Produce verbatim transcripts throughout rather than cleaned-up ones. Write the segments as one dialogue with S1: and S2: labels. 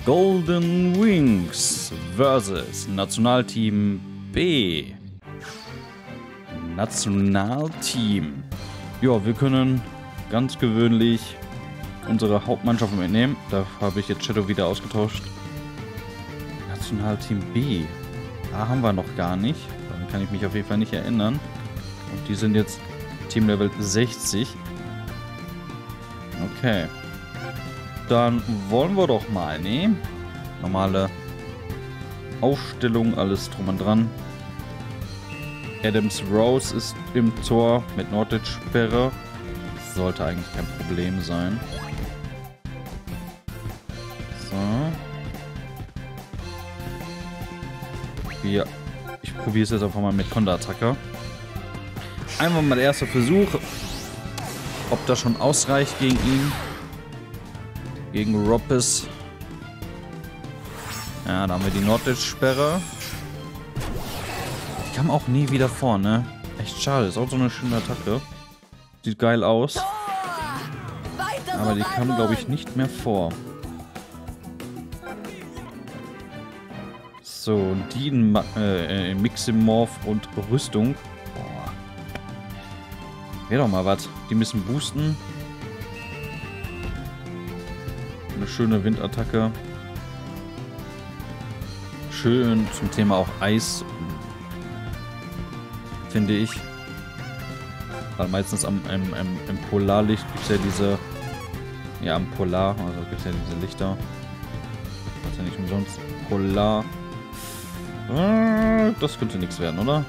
S1: Golden Wings versus Nationalteam B. Nationalteam. Ja, wir können ganz gewöhnlich unsere Hauptmannschaft mitnehmen. Da habe ich jetzt Shadow wieder ausgetauscht. Nationalteam B. Da haben wir noch gar nicht. Daran kann ich mich auf jeden Fall nicht erinnern. Und die sind jetzt Teamlevel sechzig. Okay. Dann wollen wir doch mal, ne? Normale Aufstellung, alles drum und dran. Adams Rose ist im Tor mit Nordic-Sperre. Sollte eigentlich kein Problem sein. So. Ja, ich probiere es jetzt einfach mal mit Konter-Attacke. Einmal mal der erste Versuch. Ob das schon ausreicht gegen ihn. Gegen Roppes. Ja, da haben wir die Nordic-Sperre. Die kam auch nie wieder vor, ne? Echt schade. Ist auch so eine schöne Attacke. Sieht geil aus. Aber die kam, glaube ich, nicht mehr vor. So, und die in, äh, in Miximorph und Rüstung. Boah. Wäre doch mal was. Die müssen boosten. Eine schöne Windattacke. Schön zum Thema auch Eis. Finde ich. Weil meistens am, im, im, im Polarlicht gibt es ja diese... Ja, am Polar. Also gibt es ja diese Lichter. Das ist ja nicht umsonst. Polar. Das könnte nichts werden, oder?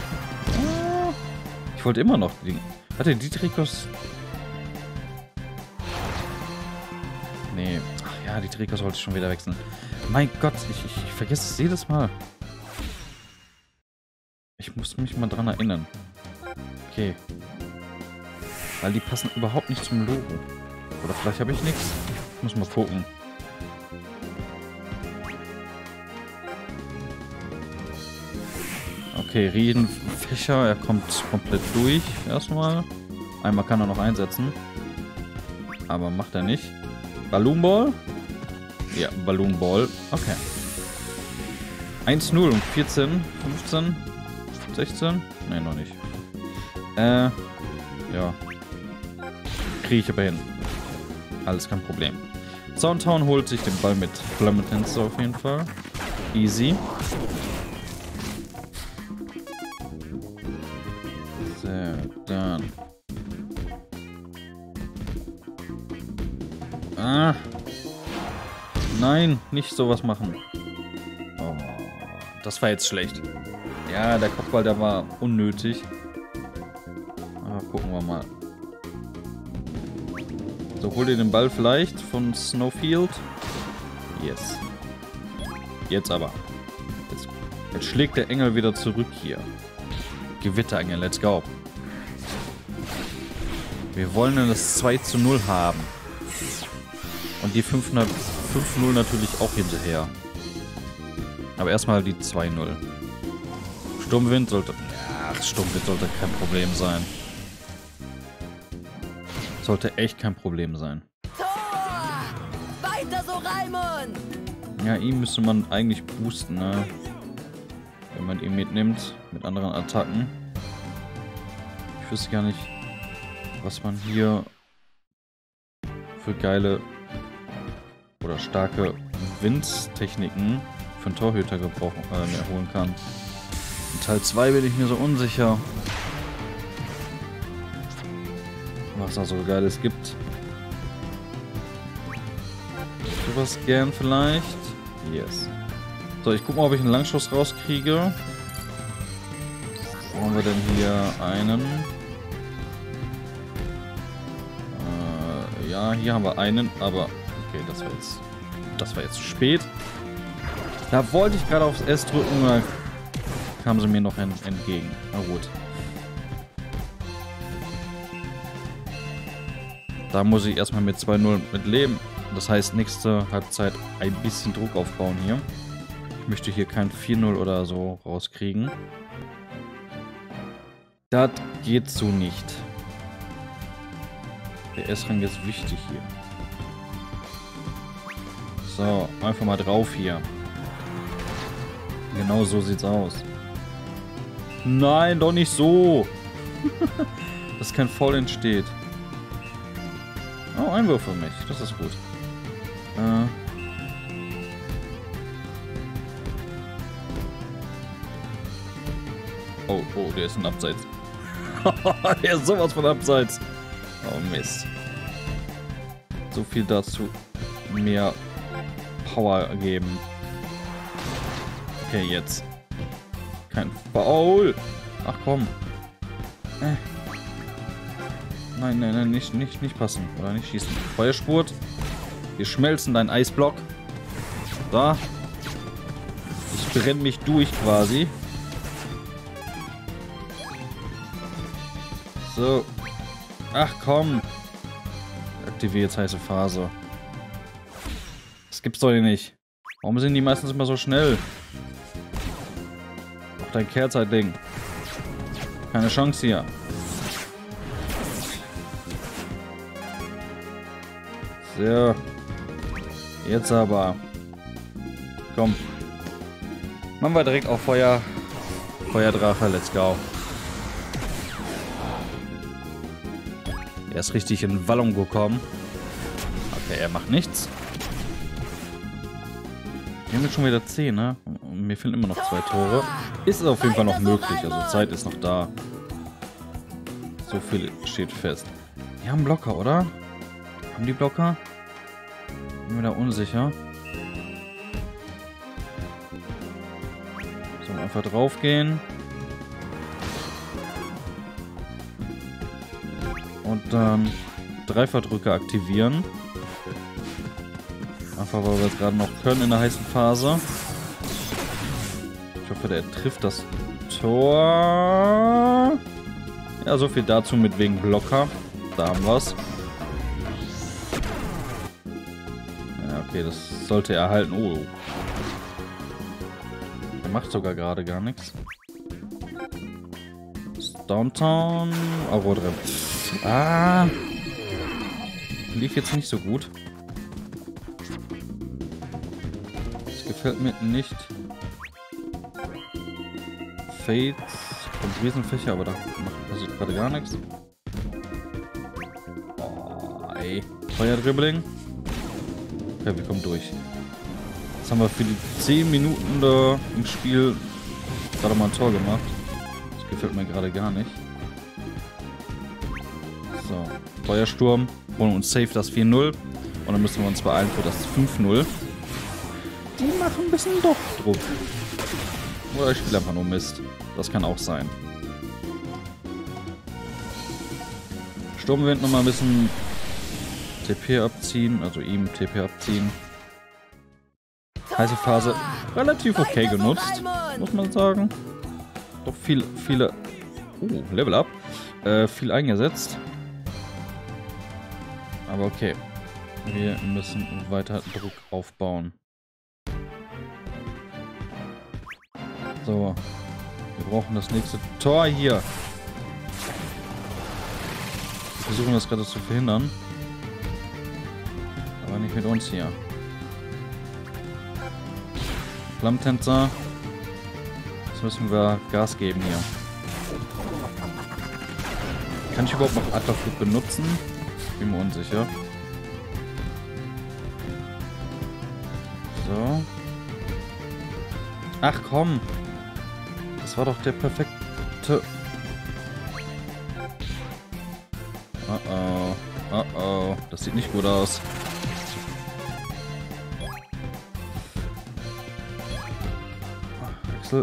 S1: Ich wollte immer noch... Die, warte, die Trikots... Nee. Ach ja, die Trikots wollte ich schon wieder wechseln. Mein Gott, ich, ich, ich vergesse es jedes Mal. Ich muss mich mal dran erinnern. Okay. Weil die passen überhaupt nicht zum Logo. Oder vielleicht habe ich nichts. Ich muss mal gucken. Okay, Riedenfächer. Er kommt komplett durch. Erstmal. Einmal kann er noch einsetzen. Aber macht er nicht. Balloon Ball? Ja, Balloon Ball. Okay. eins null und vierzehn, fünfzehn, sechzehn? Ne, noch nicht. Äh, ja. Kriege ich aber hin. Alles kein Problem. Soundtown holt sich den Ball mit Flammetänzer auf jeden Fall. Easy. So, dann. Ah. Nein, nicht sowas machen. Oh, das war jetzt schlecht. Ja, der Kopfball, der war unnötig. Aber gucken wir mal. So, hol dir den Ball vielleicht von Snowfield. Yes. Jetzt aber. Jetzt, jetzt schlägt der Engel wieder zurück hier. Gewitterengel, let's go. Wir wollen das zwei zu null haben. Und die fünf null natürlich auch hinterher. Aber erstmal die zwei null. Sturmwind sollte... Ja, Sturmwind sollte kein Problem sein. Sollte echt kein Problem sein.
S2: Tor! Weiter so, Raimund!
S1: Ja, ihn müsste man eigentlich boosten, ne? Wenn man ihn mitnimmt. Mit anderen Attacken. Ich wüsste gar nicht, was man hier für geile... oder starke Windtechniken für einen Torhüter gebrauchen, äh, erholen kann. In Teil zwei bin ich mir so unsicher, was da so Geiles gibt. Sowas gern vielleicht? Yes. So, ich guck mal, ob ich einen Langschuss rauskriege. Wo haben wir denn hier einen? Äh, ja, hier haben wir einen, aber... Okay, das war jetzt, das war jetzt zu spät. Da wollte ich gerade aufs S drücken, da kamen sie mir noch en entgegen. Na gut. Da muss ich erstmal mit zwei null mit leben. Das heißt, nächste Halbzeit ein bisschen Druck aufbauen hier. Ich möchte hier kein vier null oder so rauskriegen. Das geht so nicht. Der S-Rang ist wichtig hier. So, einfach mal drauf hier. Genau so sieht's aus. Nein, doch nicht so. Dass kein Foul entsteht. Oh, Einwurf für mich. Das ist gut. Äh. Oh, oh, der ist ein Abseits. Der ist sowas von Abseits. Oh, Mist. So viel dazu. Mehr Power geben. Okay, jetzt. Kein Foul. Ach komm. Äh. Nein, nein, nein, nicht, nicht, nicht passen. Oder nicht schießen. Feuerspurt. Wir schmelzen deinen Eisblock. Da. Ich brenne mich durch quasi. So. Ach komm. Aktiviere jetzt heiße Phase. Das gibt's doch nicht. Warum sind die meistens immer so schnell? Auch dein Kehrzeitding. Keine Chance hier. So. Jetzt aber. Komm. Machen wir direkt auf Feuer. Feuerdrache, let's go. Er ist richtig in Wallung gekommen. Okay, er macht nichts. Wir haben jetzt schon wieder zehn, ne? Und mir fehlen immer noch zwei Tore. Ist auf jeden Fall noch möglich, also Zeit ist noch da. So viel steht fest. Die haben Blocker, oder? Haben die Blocker? Bin mir da unsicher. So, einfach drauf gehen. Und dann Dreifachdrücke aktivieren. Einfach, weil wir es gerade noch können in der heißen Phase. Ich hoffe, der trifft das Tor. Ja, so viel dazu mit wegen Blocker. Da haben wir es. Ja, okay, das sollte er halten. Oh. Er macht sogar gerade gar nichts. Downtown. Oh, drin. Ah. Lief jetzt nicht so gut. Das gefällt mir nicht. Fates. Kommt Riesenfächer, aber da passiert gerade gar nichts. Oh, ey. Feuerdribbling. Okay, wir kommen durch. Jetzt haben wir für die zehn Minuten da im Spiel gerade mal ein Tor gemacht. Das gefällt mir gerade gar nicht. So, Feuersturm. Holen uns safe das vier null. Und dann müssen wir uns beeilen für das fünf null. Die machen ein bisschen doch Druck. Oder ich spiele einfach nur Mist. Das kann auch sein. Sturmwind nochmal ein bisschen T P abziehen. Also ihm T P abziehen. Heiße Phase relativ okay genutzt. Muss man sagen. Doch viel, viele... Oh, Level Up. Äh, viel eingesetzt. Aber okay. Wir müssen weiter Druck aufbauen. So. Wir brauchen das nächste Tor hier. Wir versuchen das gerade zu verhindern. Aber nicht mit uns hier. Flammentänzer. Jetzt müssen wir Gas geben hier. Kann ich überhaupt noch Aquaflug benutzen? Bin mir unsicher. So. Ach komm. Das war doch der perfekte... Oh oh. Oh oh. Das sieht nicht gut aus. Wechsel.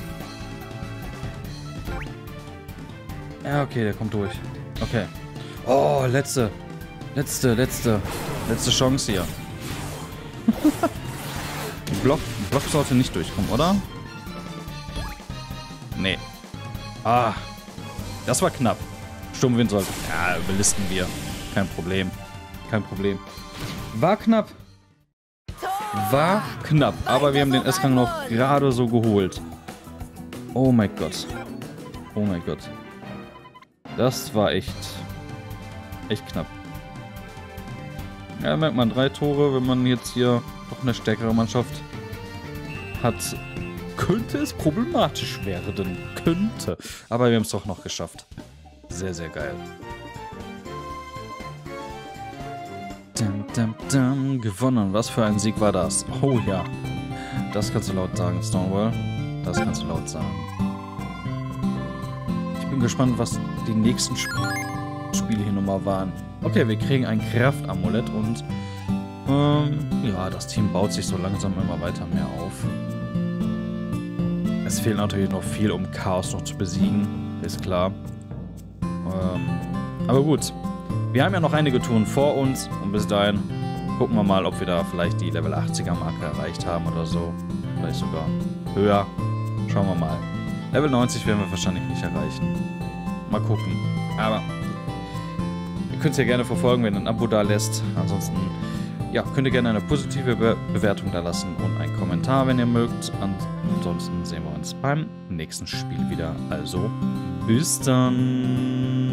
S1: Ja, okay, der kommt durch. Okay. Oh, letzte. Letzte, letzte. Letzte Chance hier. Block, Block sollte nicht durchkommen, oder? Nee. Ah. Das war knapp. Sturmwind sollte... Ja, überlisten wir. Kein Problem. Kein Problem. War knapp. War knapp. Aber wir haben den S-Gang noch gerade so geholt. Oh mein Gott. Oh mein Gott. Das war echt... Echt knapp. Ja, merkt man drei Tore, wenn man jetzt hier doch eine stärkere Mannschaft hat, könnte es problematisch werden. Könnte. Aber wir haben es doch noch geschafft. Sehr, sehr geil. Dum, dum, dum, gewonnen. Was für ein Sieg war das? Oh ja. Das kannst du laut sagen, Stonewall. Das kannst du laut sagen. Ich bin gespannt, was die nächsten Sp Spiele hier nochmal waren. Okay, wir kriegen ein Kraftamulett und ähm, ja, das Team baut sich so langsam immer weiter mehr auf. Es fehlt natürlich noch viel, um Chaos noch zu besiegen. Ist klar. Ähm, aber gut. Wir haben ja noch einige Touren vor uns und bis dahin gucken wir mal, ob wir da vielleicht die Level achtziger Marke erreicht haben oder so. Vielleicht sogar höher. Schauen wir mal. Level neunzig werden wir wahrscheinlich nicht erreichen. Mal gucken. Aber ihr könnt es ja gerne verfolgen, wenn ihr ein Abo da lässt. Ansonsten ja, könnt ihr gerne eine positive Be Bewertung da lassen und einen Kommentar, wenn ihr mögt. Ansonsten sehen wir uns beim nächsten Spiel wieder. Also, bis dann.